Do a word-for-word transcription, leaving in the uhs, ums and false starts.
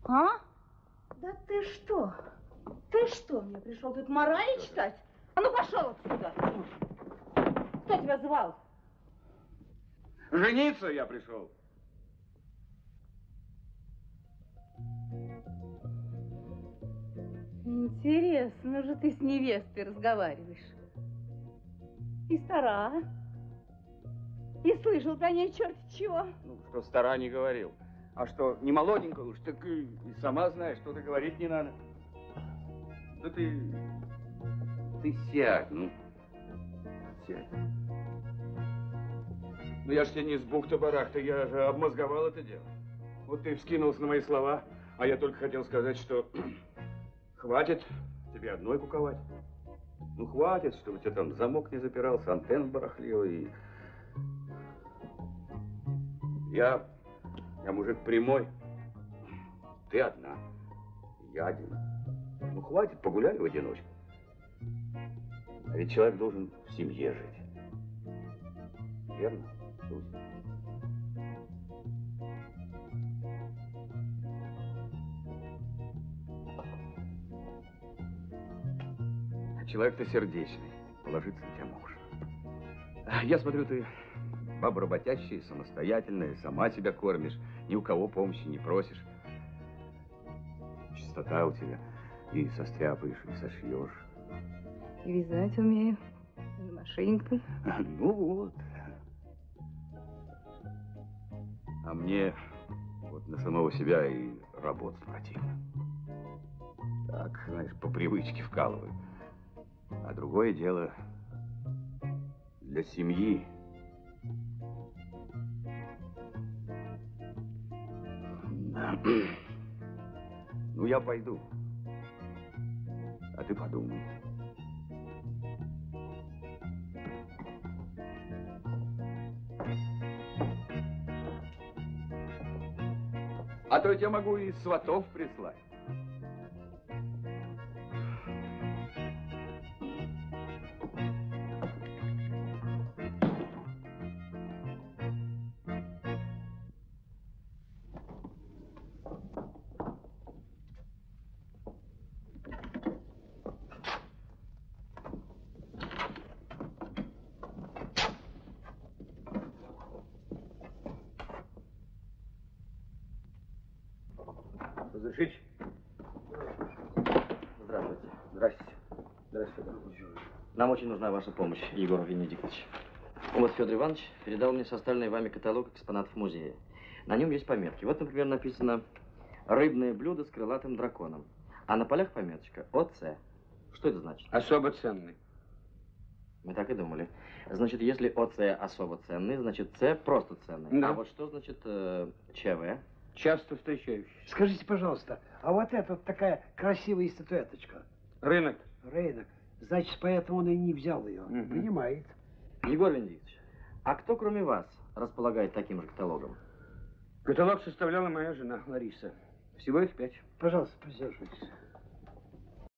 А? Да ты что? Ты что, мне пришел тут морали читать? А ну пошел отсюда! Кто тебя звал? Жениться я пришел. Интересно же ты с невестой разговариваешь. И стара. И слышал про ней черт чего. Ну, что стара не говорил. А что не молоденькая уж, так и, и сама знаешь, что-то говорить не надо. Да ты... Ты сядь, ну. Сядь. Ну я ж тебе не с бухты-барахты, я же обмозговал это дело. Вот ты вскинулся на мои слова, а я только хотел сказать, что хватит тебе одной куковать. Ну хватит, чтобы у тебя там замок не запирался, антенн барахлила и... Я... Я мужик прямой. Ты одна. Я один. Ну хватит, погуляли в одиночку. А ведь человек должен в семье жить. Верно, Дуся? Человек-то сердечный. Положиться на тебя можешь. Я смотрю, ты баба работящая, самостоятельная, сама себя кормишь, ни у кого помощи не просишь. Чистота у тебя. И состряпаешь, и сошьешь. И вязать умею. И машинкой. Ну вот. А мне вот на самого себя и работать противно. Так, знаешь, по привычке вкалываю. А другое дело для семьи. Ну, я пойду. А ты подумай. А то я тебе могу и сватов прислать. Разрешите? Здравствуйте. Здравствуйте. Здравствуйте. Нам очень нужна ваша помощь, Егор Венедиктович. Вот Федор Иванович передал мне составленный вами каталог экспонатов музея. На нем есть пометки. Вот, например, написано «Рыбное блюдо с крылатым драконом». А на полях пометочка «ОЦ». Что это значит? Особо ценный. Мы так и думали. Значит, если ОЦ особо ценный, значит С просто ценный. Да. А вот что значит э, ЧВ? Часто встречающийся. Скажите, пожалуйста, а вот это вот такая красивая статуэточка? Рынок. Рынок. Значит, поэтому он и не взял ее. Угу. Принимает. Егор Венедиктович, а кто, кроме вас, располагает таким же каталогом? Каталог составляла моя жена Лариса. Всего их пять. Пожалуйста, присаживайтесь.